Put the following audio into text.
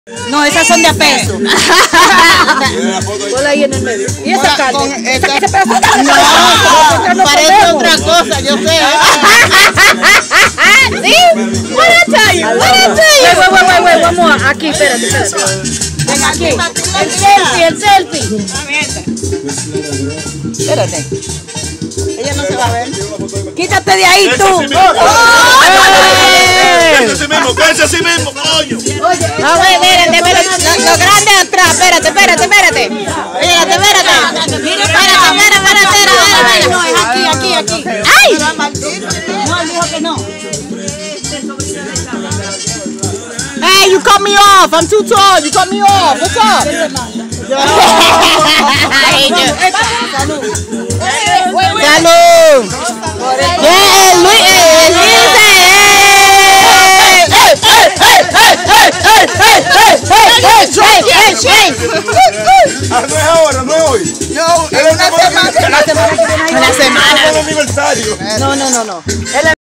No, esas son de a peso. Ponla ahí en el medio. ¿Y esa carne? No, parece otra cosa, yo sé. ¿Sí? What I tell you? Wait, vamos aquí, espérate. Ven aquí. El selfie. Espérate. Ella no se va a ver. Quítate de ahí tú. Piensa así mismo, coño. A ver, espérate, lo grande atrás, espérate. Espérate. No, es aquí. ¡Ay! No, él dijo que no. Hey, you cut me off. I'm too tall. You cut me off. What's up? Salud. No es ahora, no es hoy. No, es una semana. Aniversario. No.